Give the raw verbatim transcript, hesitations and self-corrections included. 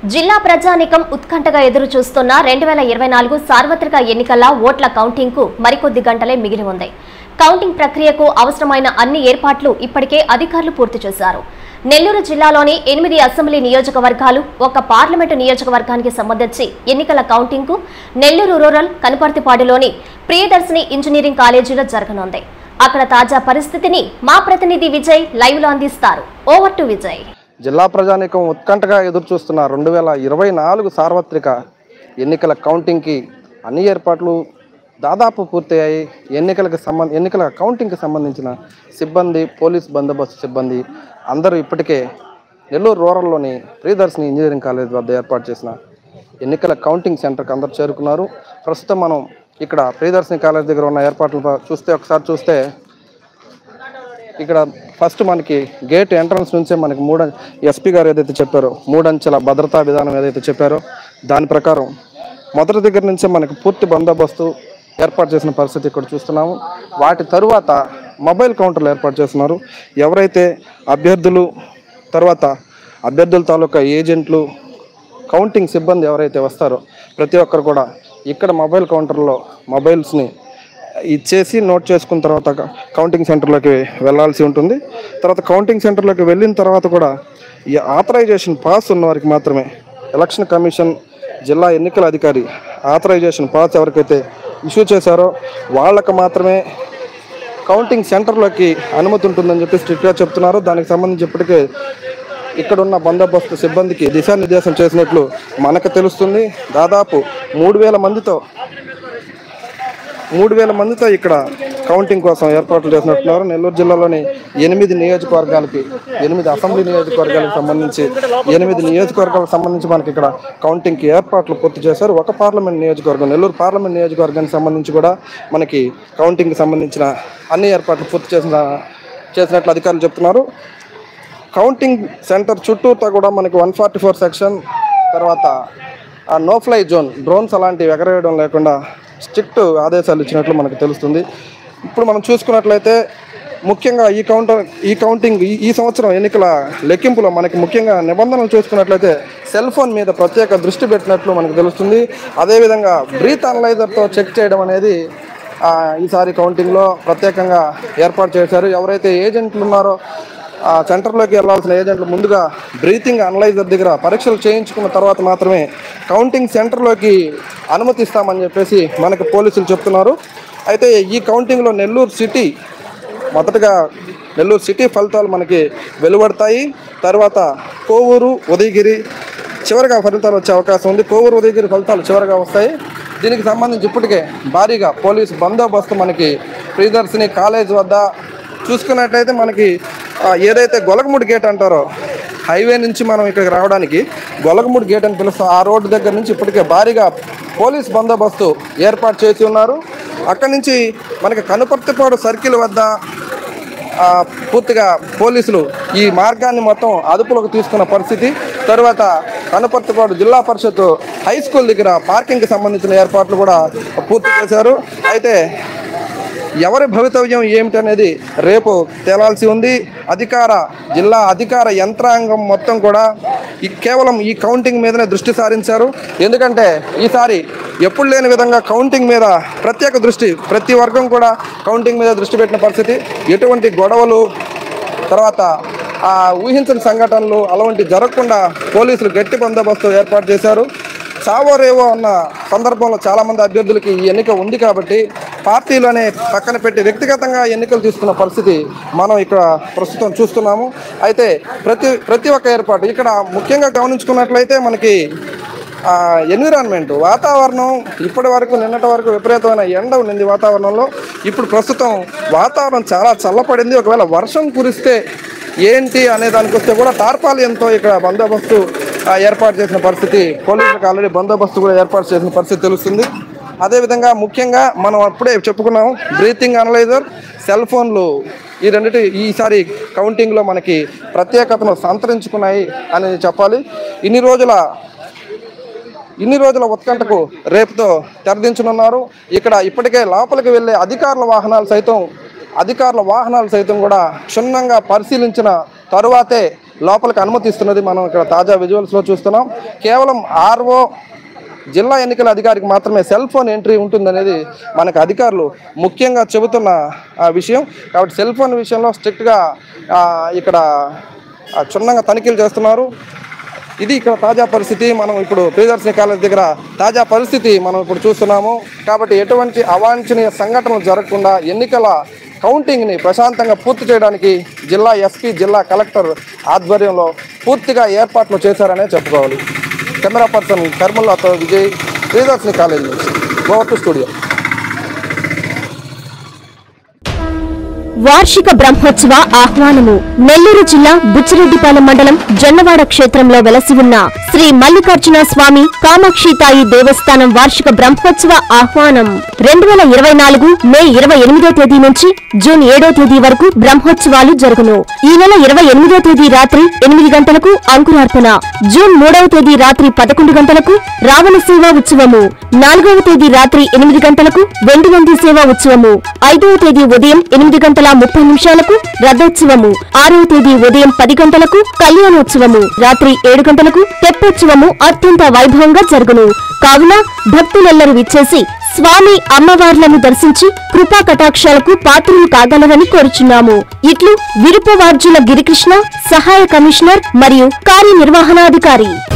జిల్లా ప్రజానికం ఉత్కంఠగా ఎదురు చూస్తున్న రెండు వేల ఇరవై నాలుగు సార్వత్రిక ఎన్నికల ఓట్ల కౌంటింగ్ కు మరికొద్ది గంటలే మిగిలి ఉంది. కౌంటింగ్ ప్రక్రియకు అవసరమైన అన్ని ఏర్పాట్లు ఇప్పటికే అధికారులు పూర్తి చేశారు. నెల్లూరు జిల్లాలోని ఎనిమిది అసెంబ్లీ నియోజకవర్గాలు, ఒక పార్లమెంటు నియోజకవర్గానికి సంబంధించి ఎన్నికల కౌంటింగ్ కు నెల్లూరు రూరల్ కనుపర్తిపాడులోని ప్రియదర్శిని ఇంజనీరింగ్ కాలేజీలో జరగనుంది. అక్కడ తాజా పరిస్థితిని మా ప్రతినిధి విజయ్ లైవ్ లో అందిస్తారు. Over to Vijay. జిల్లా ప్రజానికం ఉత్కంఠగా ఎదురు చూస్తున్న రెండు వేల ఇరవై నాలుగు సార్వత్రిక ఎన్నికల కౌంటింగ్కి అన్ని ఏర్పాట్లు దాదాపు పూర్తయ్యాయి. ఎన్నికలకు సంబంధ ఎన్నికల కౌంటింగ్కి సంబంధించిన సిబ్బంది, పోలీస్ బందోబస్తు సిబ్బంది అందరూ ఇప్పటికే నెల్లూరు రూరల్లోని ప్రియదర్శిని ఇంజనీరింగ్ కాలేజ్ వద్ద ఏర్పాటు చేసిన ఎన్నికల కౌంటింగ్ సెంటర్కి అందరూ చేరుకున్నారు. ప్రస్తుతం మనం ఇక్కడ ప్రియదర్శిని కాలేజ్ దగ్గర ఉన్న ఏర్పాట్లు చూస్తే ఒకసారి చూస్తే ఇక్కడ ఫస్ట్ మనకి గేట్ ఎంట్రన్స్ నుంచే మనకి మూడు ఎస్పీ గారు ఏదైతే చెప్పారో మూడంచెల భద్రతా విధానం ఏదైతే చెప్పారో దాని ప్రకారం మొదటి దగ్గర నుంచే మనకి పూర్తి బందోబస్తు ఏర్పాటు చేసిన పరిస్థితి ఇక్కడ చూస్తున్నాము. వాటి తరువాత మొబైల్ కౌంటర్లు ఏర్పాటు చేస్తున్నారు. ఎవరైతే అభ్యర్థులు, తర్వాత అభ్యర్థుల తాలూకా ఏజెంట్లు, కౌంటింగ్ సిబ్బంది ఎవరైతే వస్తారో ప్రతి ఒక్కరు కూడా ఇక్కడ మొబైల్ కౌంటర్లో మొబైల్స్ని ఇచ్చేసి నోట్ చేసుకున్న తర్వాత కౌంటింగ్ సెంటర్లోకి వెళ్ళాల్సి ఉంటుంది. తర్వాత కౌంటింగ్ సెంటర్లోకి వెళ్ళిన తర్వాత కూడా ఈ ఆథరైజేషన్ పాస్ ఉన్న వారికి మాత్రమే ఎలక్షన్ కమిషన్, జిల్లా ఎన్నికల అధికారి ఆథరైజేషన్ పాస్ ఎవరికైతే ఇష్యూ చేశారో వాళ్ళకు మాత్రమే కౌంటింగ్ సెంటర్లోకి అనుమతి ఉంటుందని చెప్పి స్ట్రిక్ట్గా చెప్తున్నారు. దానికి సంబంధించి ఇప్పటికే ఇక్కడున్న బందోబస్తు సిబ్బందికి దిశానిర్దేశం చేసినట్లు మనకు తెలుస్తుంది. దాదాపు మూడు వేల మందితో మూడు వేల మందితో ఇక్కడ కౌంటింగ్ కోసం ఏర్పాట్లు చేసినట్టున్నారు. నెల్లూరు జిల్లాలోని ఎనిమిది నియోజకవర్గాలకి ఎనిమిది అసెంబ్లీ నియోజకవర్గాలకు సంబంధించి ఎనిమిది నియోజకవర్గాలకు సంబంధించి మనకి ఇక్కడ కౌంటింగ్కి ఏర్పాట్లు పూర్తి చేశారు. ఒక పార్లమెంట్ నియోజకవర్గం, నెల్లూరు పార్లమెంట్ నియోజకవర్గానికి సంబంధించి కూడా మనకి కౌంటింగ్కి సంబంధించిన అన్ని ఏర్పాట్లు పూర్తి చేసిన చేసినట్లు అధికారులు చెప్తున్నారు. కౌంటింగ్ సెంటర్ చుట్టూతో కూడా మనకి వన్ ఫార్టీ ఫోర్ సెక్షన్, తర్వాత ఆ నో ఫ్లై జోన్, డ్రోన్స్ అలాంటివి ఎగరేయడం లేకుండా స్ట్రిక్ట్ ఆదేశాలు ఇచ్చినట్లు మనకు తెలుస్తుంది. ఇప్పుడు మనం చూసుకున్నట్లయితే ముఖ్యంగా ఈ కౌంటర్ ఈ కౌంటింగ్ ఈ సంవత్సరం ఎన్నికల లెక్కింపులో మనకి ముఖ్యంగా నిబంధనలు చూసుకున్నట్లయితే సెల్ ఫోన్ మీద ప్రత్యేక దృష్టి పెట్టినట్లు మనకు తెలుస్తుంది. అదేవిధంగా బ్రీత్ అనలైజర్తో చెక్ చేయడం అనేది ఈసారి కౌంటింగ్లో ప్రత్యేకంగా ఏర్పాటు చేశారు. ఎవరైతే ఏజెంట్లు ఉన్నారో ఆ సెంటర్లోకి వెళ్ళాల్సిన ఏజెంట్లు ముందుగా బ్రీతింగ్ అనలైజర్ దగ్గర పరీక్షలు చేయించుకున్న తర్వాత మాత్రమే కౌంటింగ్ సెంటర్లోకి అనుమతిస్తామని చెప్పేసి మనకు పోలీసులు చెప్తున్నారు. అయితే ఈ కౌంటింగ్లో నెల్లూరు సిటీ మొదటగా నెల్లూరు సిటీ ఫలితాలు మనకి వెలువడతాయి. తర్వాత కోవూరు, ఉదయగిరి చివరిగా ఫలితాలు వచ్చే అవకాశం ఉంది. కోవూరు, ఉదయగిరి ఫలితాలు చివరిగా వస్తాయి. దీనికి సంబంధించి ఇప్పటికే భారీగా పోలీసు బందోబస్తు మనకి ప్రియదర్శిని కాలేజ్ వద్ద చూసుకున్నట్లయితే మనకి ఏదైతే గొలగముడి గేట్ అంటారో హైవే నుంచి మనం ఇక్కడికి రావడానికి గొలగముడి గేట్ అని పిలుస్తాం, ఆ రోడ్డు దగ్గర నుంచి ఇప్పటికే భారీగా పోలీస్ బందోబస్తు ఏర్పాటు చేసి ఉన్నారు. అక్కడి నుంచి మనకి కనుపర్తిపాడు సర్కిల్ వద్ద పూర్తిగా పోలీసులు ఈ మార్గాన్ని మొత్తం అదుపులోకి తీసుకున్న పరిస్థితి. తర్వాత కనుపర్తిపాడు జిల్లా పరిషత్ హై స్కూల్ దగ్గర పార్కింగ్కి సంబంధించిన ఏర్పాట్లు కూడా పూర్తి చేశారు. అయితే ఎవరి భవితవ్యం ఏమిటనేది రేపు తేలాల్సి ఉంది. అధికార జిల్లా అధికార యంత్రాంగం మొత్తం కూడా ఈ కేవలం ఈ కౌంటింగ్ మీదనే దృష్టి సారించారు. ఎందుకంటే ఈసారి ఎప్పుడు లేని విధంగా కౌంటింగ్ మీద ప్రత్యేక దృష్టి, ప్రతి వర్గం కూడా కౌంటింగ్ మీద దృష్టి పెట్టిన పరిస్థితి. ఎటువంటి గొడవలు, తర్వాత ఆ ఊహించని సంఘటనలు అలాంటి జరగకుండా పోలీసులు గట్టి బందోబస్తు ఏర్పాటు చేశారు. చావో రేవో అన్న సందర్భంలో చాలామంది అభ్యర్థులకి ఈ ఎన్నిక ఉంది కాబట్టి పార్టీలోనే పక్కన పెట్టి వ్యక్తిగతంగా ఎన్నికలు తీసుకున్న పరిస్థితి మనం ఇక్కడ ప్రస్తుతం చూస్తున్నాము. అయితే ప్రతి ప్రతి ఒక్క ఏర్పాటు ఇక్కడ ముఖ్యంగా గమనించుకున్నట్లయితే మనకి ఎన్విరాన్మెంట్, వాతావరణం ఇప్పటి వరకు నిన్నటి వరకు విపరీతమైన ఎండ ఉండింది వాతావరణంలో. ఇప్పుడు ప్రస్తుతం వాతావరణం చాలా చల్లపడింది. ఒకవేళ వర్షం కురిస్తే ఏంటి అనే దానికి వస్తే కూడా టార్పాలియన్తో ఇక్కడ బందోబస్తు ఏర్పాటు చేసిన పరిస్థితి, పోలీసులకు ఆల్రెడీ బందోబస్తు కూడా ఏర్పాటు చేసిన పరిస్థితి తెలుస్తుంది. అదేవిధంగా ముఖ్యంగా మనం అప్పుడే చెప్పుకున్నాం బ్రీతింగ్ అనలైజర్, సెల్ ఫోన్లు ఈ రెండింటి ఈసారి కౌంటింగ్లో మనకి ప్రత్యేకతను సంతరించుకున్నాయి అని చెప్పాలి. ఇన్ని రోజుల ఇన్ని రోజుల ఉత్కంఠకు రేపుతో తెరదించనున్నారు. ఇక్కడ ఇప్పటికే లోపలికి వెళ్ళే అధికారుల వాహనాలు సైతం అధికారుల వాహనాలు సైతం కూడా క్షుణ్ణంగా పరిశీలించిన తరువాతే లోపలికి అనుమతిస్తున్నది మనం ఇక్కడ తాజా విజువల్స్లో చూస్తున్నాం. కేవలం ఆర్ఓ జిల్లా ఎన్నికల అధికారికి మాత్రమే సెల్ ఫోన్ ఎంట్రీ ఉంటుందనేది మనకు అధికారులు ముఖ్యంగా చెబుతున్న విషయం. కాబట్టి సెల్ ఫోన్ విషయంలో స్ట్రిక్ట్గా ఇక్కడ క్షుణ్ణంగా తనిఖీలు చేస్తున్నారు. ఇది ఇక్కడ తాజా పరిస్థితి. మనం ఇప్పుడు ప్రియదర్శిని కాలేజ్ దగ్గర తాజా పరిస్థితి మనం ఇప్పుడు చూస్తున్నాము. కాబట్టి ఎటువంటి అవాంఛనీయ సంఘటనలు జరగకుండా ఎన్నికల కౌంటింగ్ని ప్రశాంతంగా పూర్తి చేయడానికి జిల్లా ఎస్పీ జిల్లా కలెక్టర్ ఆధ్వర్యంలో పూర్తిగా ఏర్పాట్లు చేశారనే చెప్పుకోవాలి. కెమెరా పర్సన్ కర్మల్లాతో విజయ్, ప్రియదర్శిని కాలేజ్ నుంచి గోవా స్టూడియో. వార్షిక బ్రహ్మోత్సవ ఆహ్వానము. నెల్లూరు జిల్లా బుచ్చిరెడ్డిపాలెం మండలం జొన్నవాడ క్షేత్రంలో వెలసి ఉన్న శ్రీ మల్లికార్జున స్వామి కామాక్షితాయి దేవస్థానం వార్షిక బ్రహ్మోత్సవ ఆహ్వానం రెండు వేల ఇరవై నాలుగు మే ఇరవై ఎనిమిదో తేదీ నుంచి జూన్ ఏడో తేదీ వరకు బ్రహ్మోత్సవాలు జరుగును. ఈ నెల ఇరవై ఎనిమిదో తేదీ రాత్రి ఎనిమిది గంటలకు అంకురార్పణ, జూన్ మూడవ తేదీ రాత్రి పదకొండు గంటలకు రావణ సేవా ఉత్సవము, నాలుగవ తేదీ రాత్రి ఎనిమిది గంటలకు వెండి నంది సేవా ఉత్సవము, ఐదవ తేదీ ఉదయం ఎనిమిది గంటల ముప్పై నిమిషాలకు రథోత్సవము, ఆరవ తేదీ ఉదయం పది గంటలకు కళ్యాణోత్సవము, రాత్రి ఏడు గంటలకు తెప్పోత్సవము అత్యంత వైభవంగా జరుగును. కావున భక్తులెల్లరూ విచ్చేసి స్వామి అమ్మవార్లను దర్శించి కృపా కటాక్షాలకు పాత్రలు కాగలరని కోరుచున్నాము. ఇట్లు విరుపవార్జుల గిరికృష్ణ, సహాయ కమిషనర్ మరియు కార్యనిర్వహణాధికారి.